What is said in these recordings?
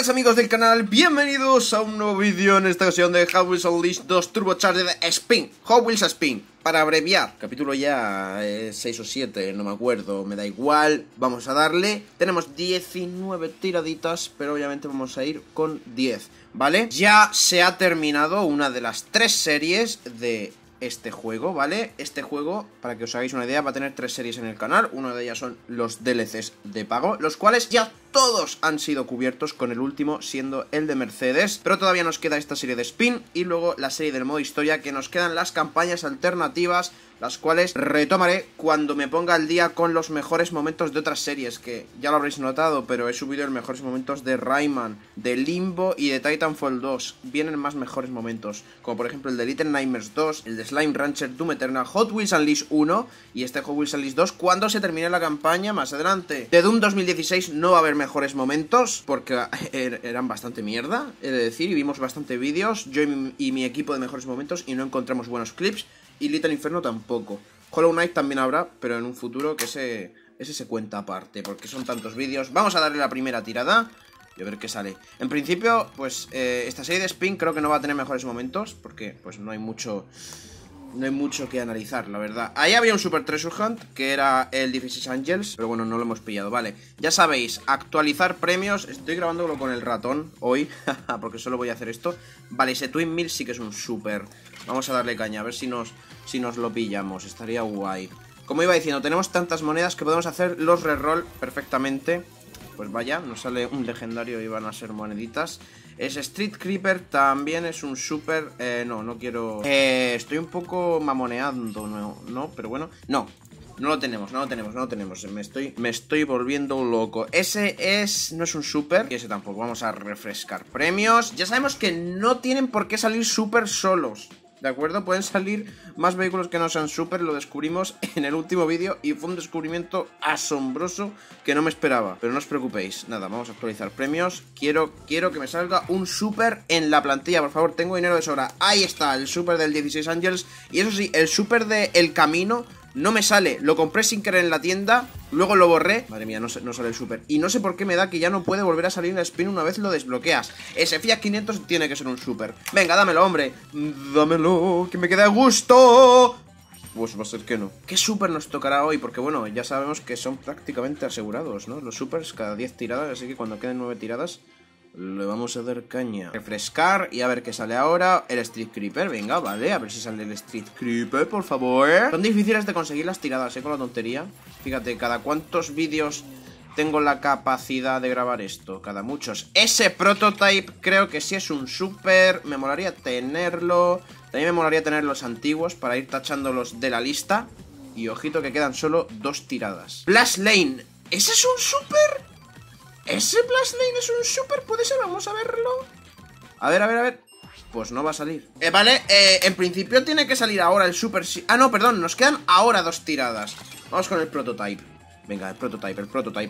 Buenas amigos del canal, bienvenidos a un nuevo vídeo, en esta ocasión de Hot Wheels Unleashed 2 Turbocharged Spin, Hot Wheels Spin, para abreviar. Capítulo ya 6 o 7, no me acuerdo, me da igual, vamos a darle. Tenemos 19 tiraditas, pero obviamente vamos a ir con 10, ¿vale? Ya se ha terminado una de las 3 series de este juego, ¿vale? Este juego, para que os hagáis una idea, va a tener 3 series en el canal. Una de ellas son los DLCs de pago, los cuales ya todos han sido cubiertos, con el último siendo el de Mercedes. Pero todavía nos queda esta serie de Spin y luego la serie del modo historia, que nos quedan las campañas alternativas, las cuales retomaré cuando me ponga al día con los mejores momentos de otras series, que ya lo habréis notado, pero he subido los mejores momentos de Rayman, de Limbo y de Titanfall 2. Vienen más mejores momentos, como por ejemplo el de Little Nightmares 2, el de Slime Rancher Doom Eternal, Hot Wheels Unleashed 1 y este Hot Wheels Unleashed 2 cuando se termine la campaña más adelante. De Doom 2016 no va a haber mejores momentos, porque eran bastante mierda, he de decir, y vimos bastante vídeos, yo y mi equipo, de mejores momentos, y no encontramos buenos clips. Y Little Inferno tampoco. Hollow Knight también habrá, pero en un futuro, que ese se cuenta aparte, porque son tantos vídeos. Vamos a darle la primera tirada y a ver qué sale. En principio, pues esta serie de Spin creo que no va a tener mejores momentos, porque pues no hay mucho que analizar, la verdad. Ahí había un Super Treasure Hunt, que era el 16 Angels, pero bueno, no lo hemos pillado, vale. Ya sabéis, actualizar premios. Estoy grabándolo con el ratón hoy, porque solo voy a hacer esto. Vale, ese Twin Mill sí que es un super. Vamos a darle caña, a ver si nos lo pillamos, estaría guay. Como iba diciendo, tenemos tantas monedas que podemos hacer los reroll perfectamente. Pues vaya, nos sale un legendario y van a ser moneditas. Ese Street Creeper también es un super... no quiero... estoy un poco mamoneando, no, pero bueno. No lo tenemos. Me estoy volviendo loco. Ese no es un super. Y ese tampoco. Vamos a refrescar premios. Ya sabemos que no tienen por qué salir super solos, ¿de acuerdo? Pueden salir más vehículos que no sean super, lo descubrimos en el último vídeo y fue un descubrimiento asombroso que no me esperaba. Pero no os preocupéis, nada, vamos a actualizar premios. Quiero que me salga un super en la plantilla, por favor, tengo dinero de sobra. Ahí está, el super del 16 Angels. Y eso sí, el super de El Camino no me sale, lo compré sin querer en la tienda, luego lo borré. Madre mía, no sale el super. Y no sé por qué me da que ya no puede volver a salir en el Spin una vez lo desbloqueas. Ese Fiat 500 tiene que ser un super. Venga, dámelo, hombre. Dámelo, que me quede a gusto. Pues va a ser que no. ¿Qué super nos tocará hoy? Porque bueno, ya sabemos que son prácticamente asegurados, ¿no? Los supers cada 10 tiradas, así que cuando queden 9 tiradas le vamos a dar caña. Refrescar y a ver qué sale ahora. El Street Creeper, venga, vale. A ver si sale el Street Creeper, por favor. Son difíciles de conseguir las tiradas, con la tontería. Fíjate, cada cuántos vídeos tengo la capacidad de grabar esto. Cada muchos. Ese Prototype creo que sí es un super. Me molaría tenerlo. También me molaría tener los antiguos para ir tachándolos de la lista. Y ojito que quedan solo 2 tiradas. Blast Lane, ¿ese es un super? ¿Ese Blast Lane es un super? ¿Puede ser? Vamos a verlo. A ver. Pues no va a salir. Vale, en principio tiene que salir ahora el super. Ah, no, perdón, nos quedan ahora 2 tiradas. Vamos con el Prototype. Venga, el Prototype.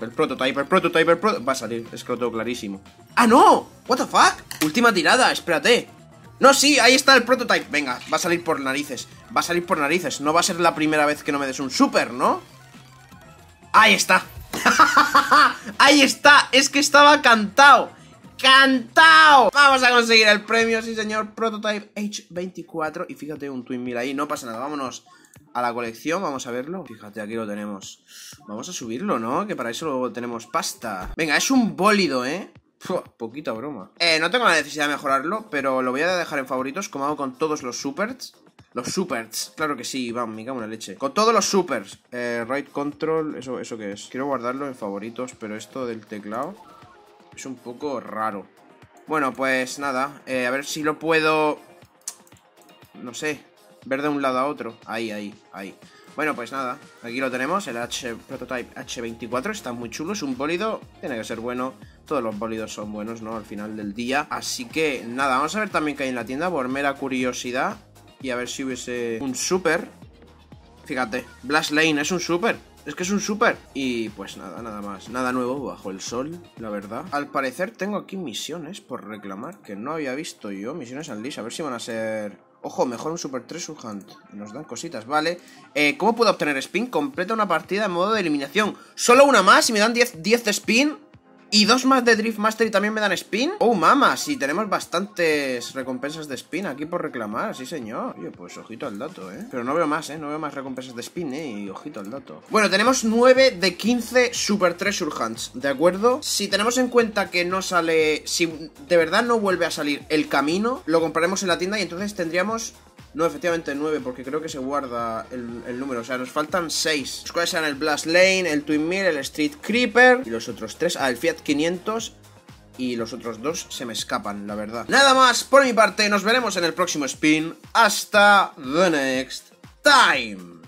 Va a salir, es que lo tengo clarísimo. ¡Ah, no! ¿What the fuck? Última tirada, espérate. No, sí, ahí está el Prototype. Venga, va a salir por narices. No va a ser la primera vez que no me des un super, ¿no? Ahí está. Ahí está, es que estaba cantado. Vamos a conseguir el premio, sí señor. Prototype H24. Y fíjate, un Twin Mill ahí, no pasa nada. Vámonos a la colección, vamos a verlo. Fíjate, aquí lo tenemos. Vamos a subirlo, ¿no? Que para eso luego tenemos pasta. Venga, es un bólido, poquita broma. No tengo la necesidad de mejorarlo, pero lo voy a dejar en favoritos, como hago con todos los supers. Los supers, claro que sí, vamos, me cago en la leche. Con todos los supers. Right control, ¿eso qué es? Quiero guardarlo en favoritos, pero esto del teclado es un poco raro. Bueno, pues nada, a ver si lo puedo, no sé, ver de un lado a otro. Ahí. Bueno, pues nada, aquí lo tenemos, el Prototype H24, está muy chulo, es un bólido, tiene que ser bueno. Todos los bólidos son buenos, ¿no? Al final del día. Así que nada, vamos a ver también qué hay en la tienda, por mera curiosidad. Y a ver si hubiese un super. Fíjate, Blast Lane es un super. Es que es un super. Y pues nada más. Nada nuevo bajo el sol, la verdad. Al parecer tengo aquí misiones por reclamar, que no había visto yo. Misiones Unleashed, a ver si van a ser... Ojo, mejor un Super Treasure Hunt. Nos dan cositas, vale. ¿Cómo puedo obtener Spin? Completa una partida en modo de eliminación. Solo una más y me dan 10 de Spin. Y 2 más de Drift Master y también me dan spin. Oh, mama, sí, tenemos bastantes recompensas de spin aquí por reclamar, sí señor. Oye, pues ojito al dato, Pero no veo más, no veo más recompensas de spin, y ojito al dato. Bueno, tenemos 9 de 15 Super Treasure Hunts, ¿de acuerdo? Si tenemos en cuenta que no sale... Si de verdad no vuelve a salir el camino, lo compraremos en la tienda y entonces tendríamos... No, efectivamente 9, porque creo que se guarda el número. O sea, nos faltan 6. Los cuales serán el Blast Lane, el Twin Mill, el Street Creeper. Y los otros 3, el Fiat 500. Y los otros 2 se me escapan, la verdad. Nada más por mi parte, nos veremos en el próximo spin. Hasta the next time.